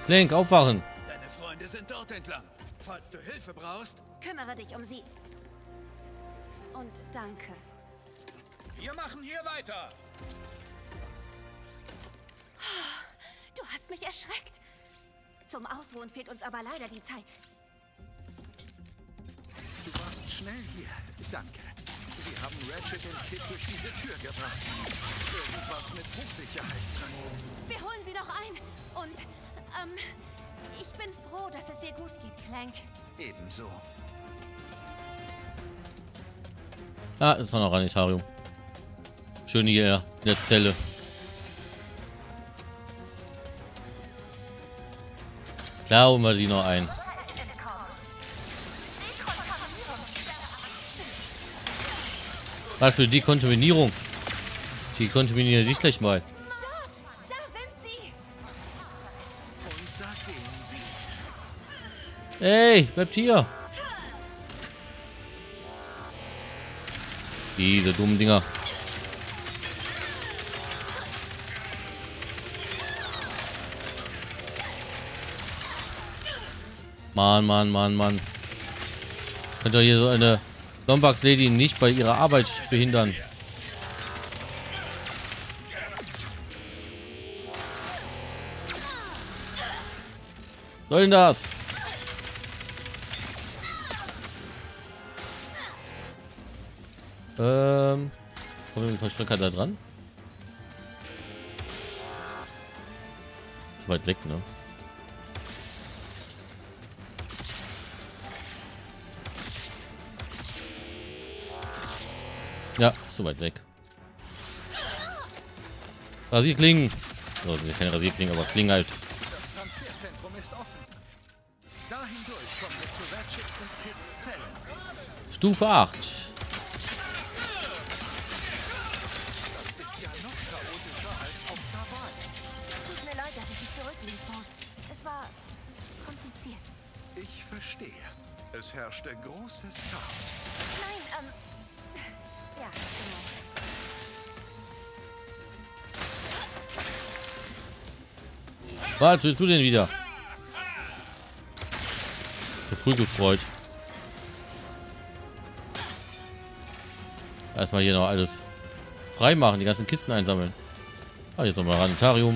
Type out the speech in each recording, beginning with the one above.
Clank, aufwachen. Deine Freunde sind dort entlang. Falls du Hilfe brauchst, Kümmere dich um sie. Und danke. wir machen hier weiter. Du hast mich erschreckt. Zum Ausruhen fehlt uns aber leider die Zeit. Du warst schnell hier. Danke. Sie haben Ratchet und Kid durch diese Tür gebracht. Irgendwas mit Hochsicherheitstrakt. Wir holen sie noch ein. Und, ich bin froh, dass es dir gut geht, Clank. Ebenso. Ah, ist noch ein Planetarium. Schön hier in der Zelle. Klar holen wir die noch ein. Was für die Kontaminierung? Die kontaminieren dich gleich mal. Dort! Da sind sie! Und da gehen sie. Ey, bleibt hier. Diese dummen Dinger. Mann. Könnt ihr hier so eine Lombax Lady nicht bei ihrer Arbeit behindern? Soll denn das? Kommen wir mit ein paar Stöcker da dran? Zu weit weg, ne? Ja, so weit weg. Rasierklingen. Oh, keine Rasierklingen, aber Klingen halt. Das Transferzentrum ist offen. Dahin durch kommen wir zu Ratchets und Kids Zellen. Stufe 8. Das ist ja noch chaotischer als auf Savai. Tut mir leid, dass ich dich zurückließ, Boss. Es war kompliziert. Ich verstehe. Es herrschte großes Chaos. Nein, ja, genau. Was willst du denn wieder? So früh gefreut. Erstmal hier noch alles freimachen, die ganzen Kisten einsammeln. Ah, jetzt nochmal Planetarium.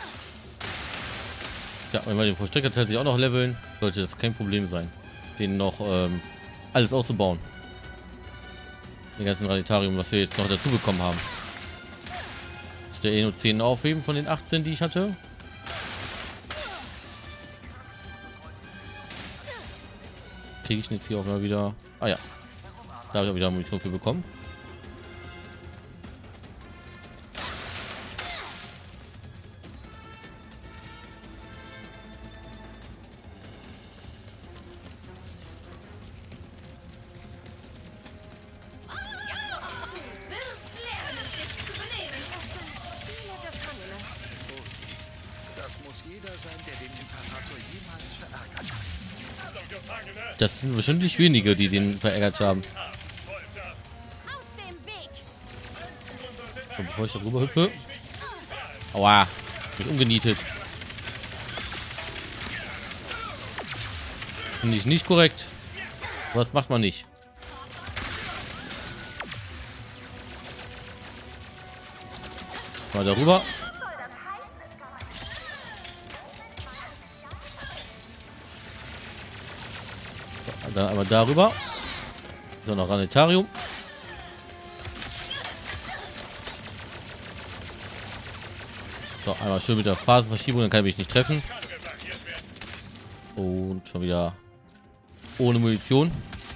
Ja, wenn wir den Verstecker tatsächlich auch noch leveln, sollte das kein Problem sein, den noch alles auszubauen. Den ganzen Planetarium, was wir jetzt noch dazu bekommen haben. Ist der nur 10 aufheben von den 18, die ich hatte? Kriege ich jetzt hier auch mal wieder. Ah ja. Da habe ich auch wieder Munition für bekommen. Das muss jeder sein, der den Imperator jemals verärgert hat. Das sind bestimmt nicht wenige, die den verärgert haben. Aus dem Weg! So, bevor ich da rüber hüpfe. Aua. Bin umgenietet. Finde ich nicht korrekt. Was macht man nicht? Mal darüber. Dann aber darüber. So, noch Planetarium. So, einmal schön mit der Phasenverschiebung, dann kann ich mich nicht treffen. Und schon wieder ohne Munition.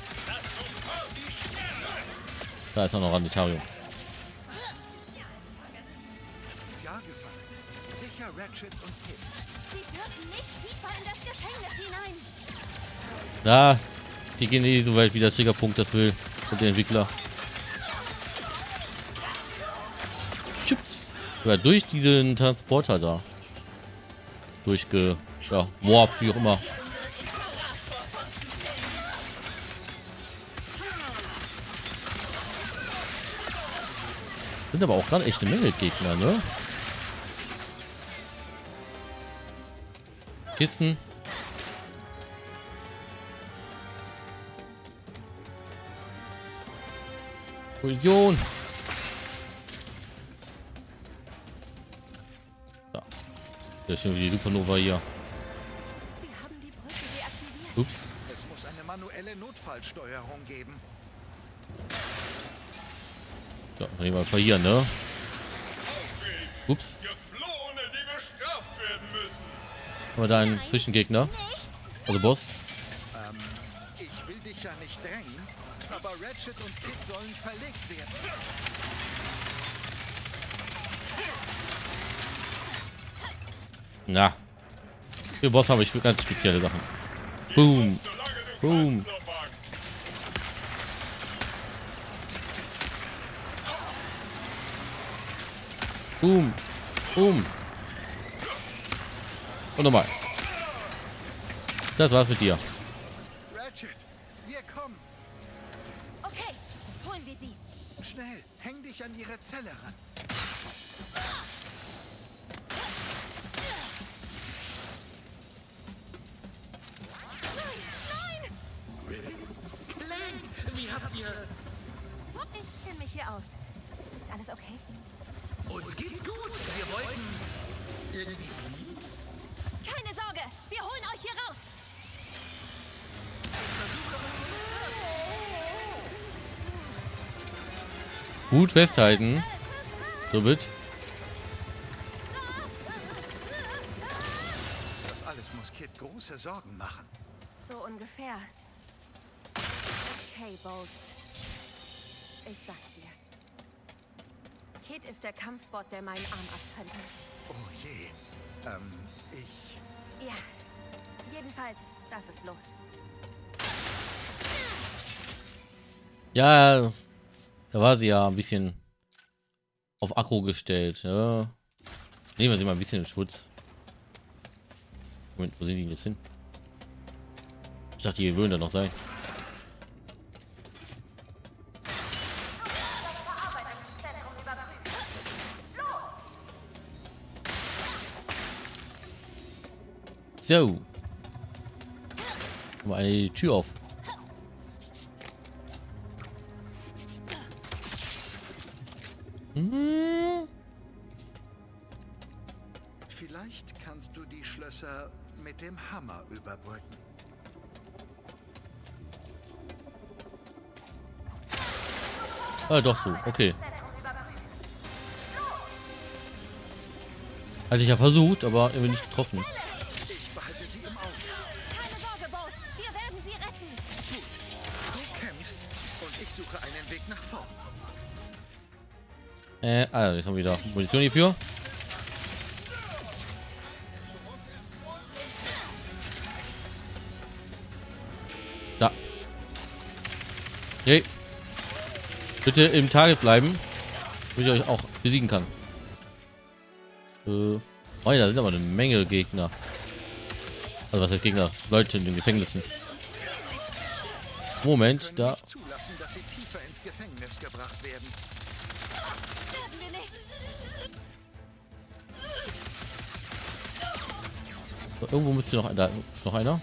Da ist auch noch Planetarium. Spezialgefangen. Sicher Ratchet und Kid. Sie dürfen nicht tiefer in das Gefängnis hinein. Da, die gehen eh so weit, wie der Triggerpunkt das will. Und der Entwickler. Chips. Ja, durch diesen Transporter da. Ja, warpt, wie auch immer. Sind aber auch gerade echte Menge Gegner, ne? Kisten. Kollision. Da. Ja, schon wie die Supernova hier. Sie haben die Brücke deaktiviert. Ups. Es muss eine manuelle Notfallsteuerung geben. Ja, dann nehmen wir einfach hier, ne? Ups. Geflohene, die bestraft werden müssen. Haben wir da einen Zwischengegner? Also Boss. Ich will dich ja nicht drängen, aber Ratchet und Kid sollen verlegt werden. Na. Für Boss habe ich ganz spezielle Sachen. Boom. Boom. Boom. Boom. Und nochmal. Das war's mit dir. Ratchet, wir kommen. Okay, holen wir sie. Schnell, häng dich an ihre Zelle ran. Ich kenne mich hier aus. Ist alles okay? Uns geht's gut. Wir wollten irgendwie. Keine Sorge, wir holen euch hier raus. Gut festhalten. So wird. Das alles muss Kid große Sorgen machen. So ungefähr. Okay, Bose. Ich sag's dir. Kid ist der Kampfbot, der meinen Arm abtrennte. Oh je. Ich... Ja. Jedenfalls, das ist los. Ja, da war sie ja ein bisschen auf Akku gestellt. Ja. Nehmen wir sie mal ein bisschen in Schutz. Moment, wo sind die jetzt hin? Ich dachte, die würden da noch sein. So. Mal die Tür auf. Vielleicht kannst du die Schlösser mit dem Hammer überbrücken. Ah, doch so. Okay. Hatte ich ja versucht, aber irgendwie nicht getroffen. Ich behalte sie im Auge. Keine Sorge, Bose. Wir werden sie retten. Du kämpfst und ich suche einen Weg nach vorn. Jetzt haben wir wieder Munition hierfür. Da. Okay. Bitte im Target bleiben, damit ich euch auch besiegen kann. Oh ja, da sind aber eine Menge Gegner. Also was heißt Gegner? Leute in den Gefängnissen. Moment, da. Nicht zulassen, dass sie tiefer ins Gefängnis gebracht werden. Werden wir nicht. So, irgendwo müsste noch. Da ist noch einer.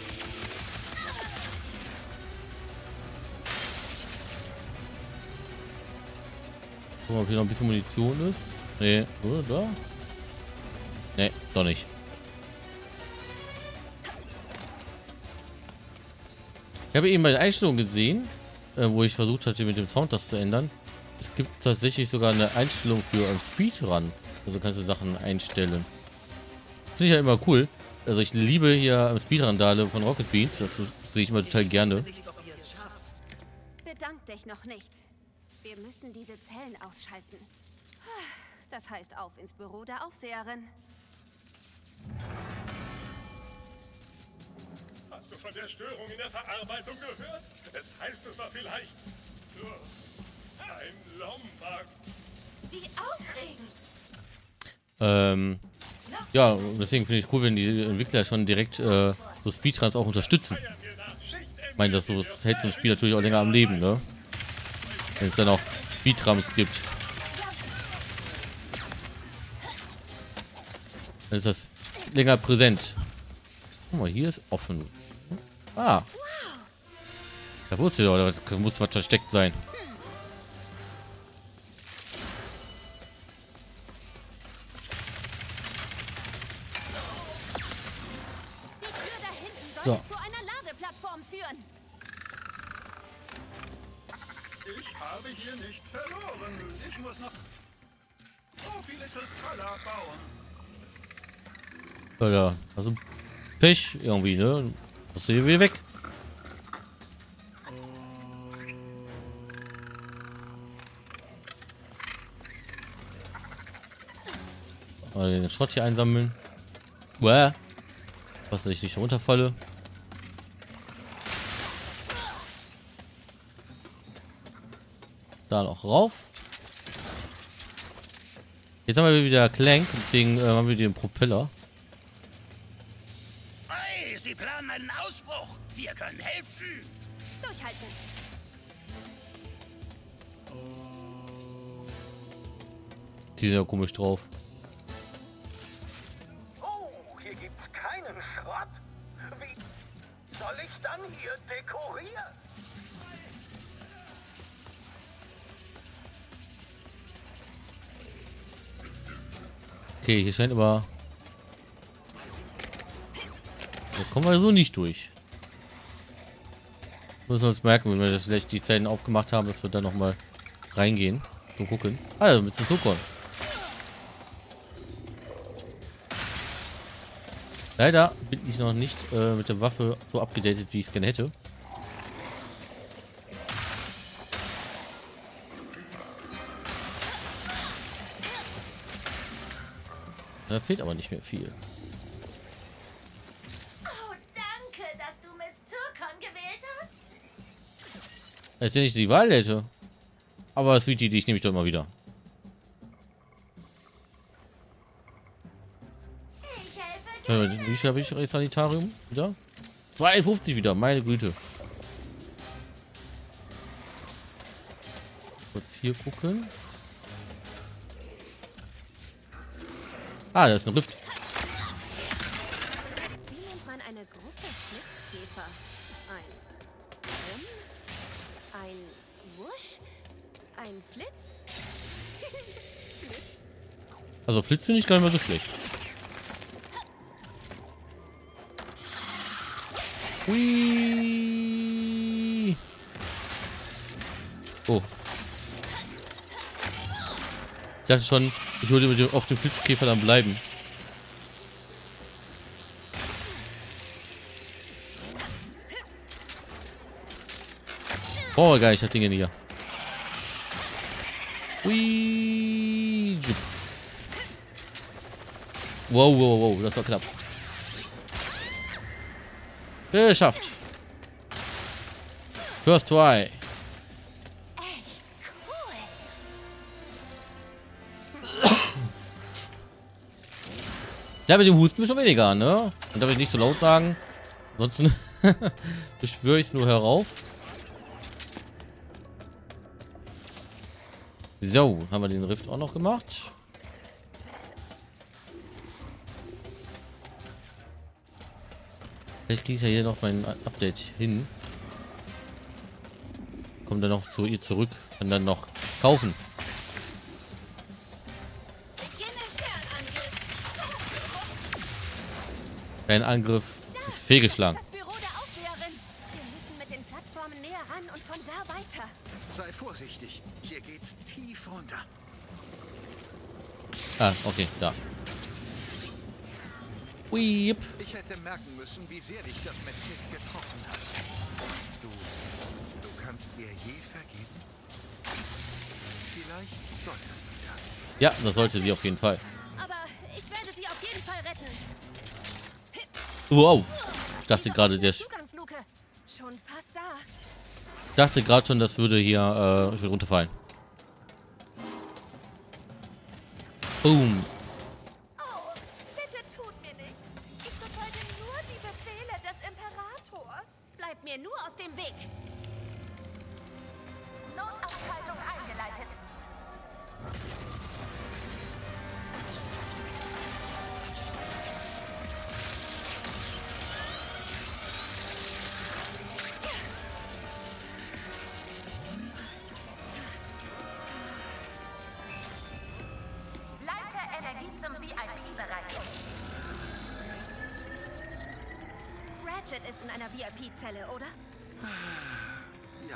Gucken wir mal, ob hier noch ein bisschen Munition ist. Nee, oder da? Nee, doch nicht. Ich habe eben bei den Einstellungen gesehen, wo ich versucht hatte, mit dem Sound das zu ändern. Es gibt tatsächlich sogar eine Einstellung für Speedrun. Also kannst du Sachen einstellen. Finde ich ja immer cool. Also ich liebe hier Speedrun-Dale von Rocket Beans. Das sehe ich immer total gerne. Bedank dich noch nicht. Wir müssen diese Zellen ausschalten. Das heißt, auf ins Büro der Aufseherin. Hast du von der Störung in der Verarbeitung gehört? Es heißt, es war vielleicht nur ein Lombax. Wie aufregend! Ja, deswegen finde ich cool, wenn die Entwickler schon direkt so Speedruns auch unterstützen. Ich meine, das hält so ein Spiel natürlich auch länger am Leben, ne? Wenn es dann auch Speedruns gibt. Dann ist das länger präsent. Guck mal, hier ist offen. Ah. Da wusste ich doch, da muss was versteckt sein. Die Tür da hinten So. sollte zu einer Ladeplattform führen. Ich habe hier nichts verloren. Ich muss noch so viele Kristalle abbauen. Alter, also Pech irgendwie, ne? Musst du hier wieder weg. Mal den Schrott hier einsammeln. Uah. Was, dass ich nicht runterfalle. Da noch rauf. Jetzt haben wir wieder Clank, deswegen haben wir den Propeller. Hey, Sie planen einen Ausbruch. Wir können helfen. Durchhalten. Die sind ja komisch drauf. Oh, hier gibt's keinen Schrott. Wie soll ich dann hier dekorieren? Okay, hier scheint aber... Da kommen wir so nicht durch. Müssen wir uns merken, wenn wir das vielleicht die Zellen aufgemacht haben, dass wir da nochmal reingehen. So gucken. Also mit dem Sukon. Leider bin ich noch nicht mit der Waffe so abgedatet, wie ich es gerne hätte. Da fehlt aber nicht mehr viel. Oh, danke, dass du Miss Zirkon gewählt hast. Als wenn ich die Wahl hätte. Aber Sweetie, die nehme ich doch mal wieder. Ich helfe gerne. Wie viel habe ich jetzt Sanitarium? Wieder? 52 wieder, meine Güte. Kurz hier gucken. Ah, da ist ein Rift. Wie nennt man eine Gruppe Schlitzkäfer? Ein Rimm? Ein Wusch? Ein Flitz? Flitz? Also Flitz finde ich gar nicht mal so schlecht. Hui. Oh. Ich dachte schon, ich würde auf dem Flitzkäfer dann bleiben. Oh, geil, ich hab Dinge hier. Hui. Wow, wow, wow, das war knapp. Geschafft. First try. Echt cool. Ja, mit dem Husten schon weniger, ne? Und darf ich nicht so laut sagen. Ansonsten beschwöre ich es nur herauf. So, haben wir den Rift auch noch gemacht. Vielleicht kriege ich ja hier noch mein Update hin. Kommt dann noch zu ihr zurück und dann noch kaufen. Ein Angriff ist fehlgeschlagen. Das Büro der Aufseherin. Wir müssen mit den Plattformen näher ran und von da weiter. Sei vorsichtig. Hier geht's tief runter. Ah, okay, da. Ui. Ich hätte merken müssen, wie sehr dich das mit Kit getroffen hat. Meinst du, du kannst ihr je vergeben? Vielleicht solltest du das. Ja, das sollte sie auf jeden Fall. Aber ich werde sie auf jeden Fall retten. Wow. Ich dachte gerade, der Zugangsluke. Schon fast da. dachte gerade schon, das würde hier ich würde runterfallen. Boom. Oh, bitte tut mir nichts. Ich befolge nur die Befehle des Imperators. Bleibt mir nur aus dem Weg. Notausschaltung eingeleitet. Energie zum VIP-Bereich. Ratchet ist in einer VIP-Zelle, oder? Ja.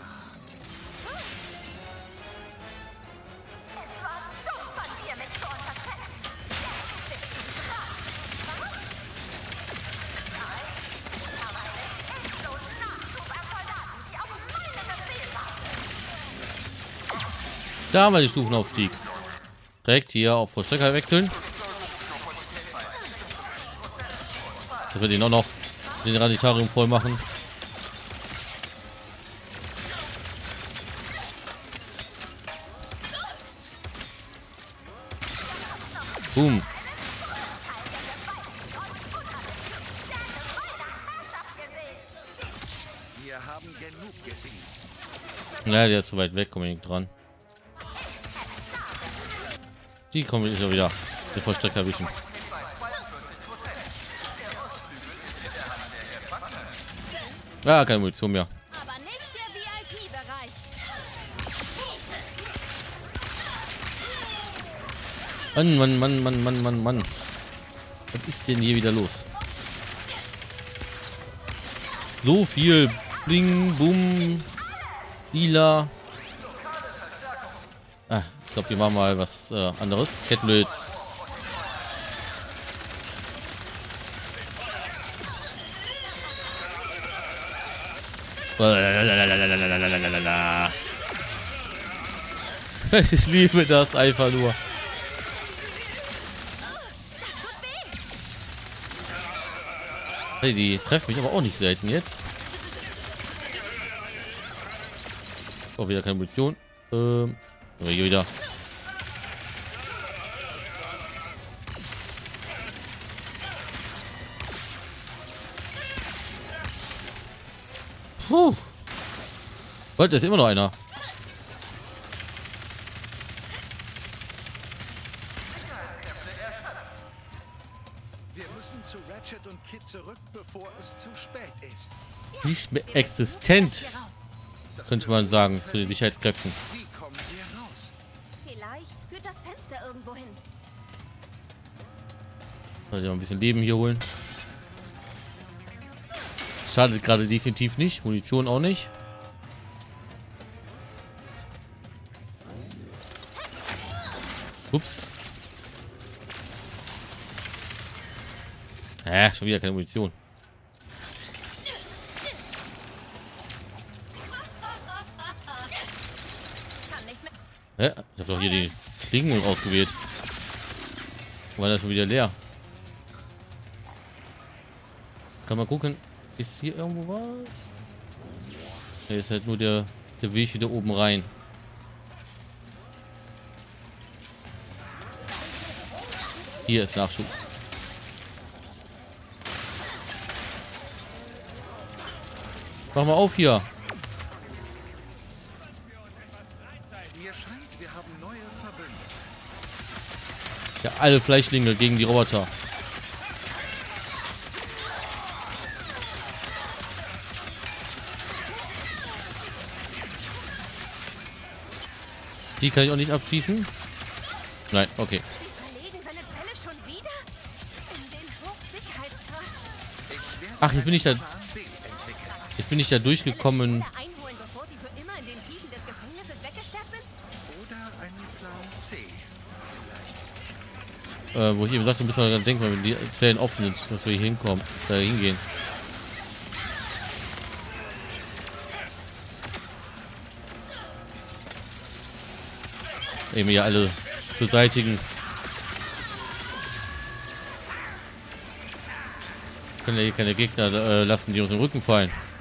Es war dumm von dir, mich zu unterschätzen. Jetzt bist du dran. Was? Nein, ich habe einen endlosen Nachschub an Soldaten, die auf meine Befehl warten. Da haben wir den Stufenaufstieg. Direkt hier auf Vollstrecker wechseln. Dass wir den auch noch den Raditarium voll machen. Boom. Wir haben genug gesehen. Ja, der ist so weit weg, komme ich nicht dran. Die kommen wir wieder. Den Vollstrecker erwischen. Ah, keine Munition mehr. Aber nicht der VIP-Bereich. Mann. Was ist denn hier wieder los? So viel Bling, Boom, Lila. Ah, ich glaube, wir machen mal was anderes. Kettenblitz. Ich liebe das einfach nur. Hey, die treffen mich aber auch nicht selten jetzt. Oh, wieder keine Munition. Hier wieder. Puh. Was, da ist immer noch einer. Wir müssen zu Ratchet und Kid zurück, bevor es zu spät ist. Nicht mehr existent, könnte man sagen, zu den Sicherheitskräften. Wie kommen wir raus? Vielleicht führt das Fenster irgendwo hin. Soll ich noch ein bisschen Leben hier holen. Schadet gerade definitiv nicht. Munition auch nicht. Ups. Schon wieder keine Munition. Kann nicht mehr. Ich habe doch hier die Klingen ausgewählt. War das schon wieder leer? Kann man gucken. Ist hier irgendwo was? Hier ist halt nur der Weg wieder oben rein. Hier ist Nachschub. Mach mal auf hier. Mir scheint, wir haben neue Verbündete. Ja, alle Fleischlinge gegen die Roboter. Die kann ich auch nicht abschießen. Nein, okay. Sie verlegen seine Zelle schon wieder? In den Hochsicherheitstrakt. Ach, jetzt bin ich da. Plan B entwickeln. Jetzt bin ich da durchgekommen. Alle einholen, bevor sie für immer in den Tiefen des Gefängnisses weggesperrt sind? Oder einen Plan C. Vielleicht. Wo ich eben sagte, müssen wir dann denken, wenn die Zellen offen sind, dass wir hier hinkommen, da hingehen. Eben hier alle beseitigen. Können ja hier keine Gegner lassen, die uns im Rücken fallen.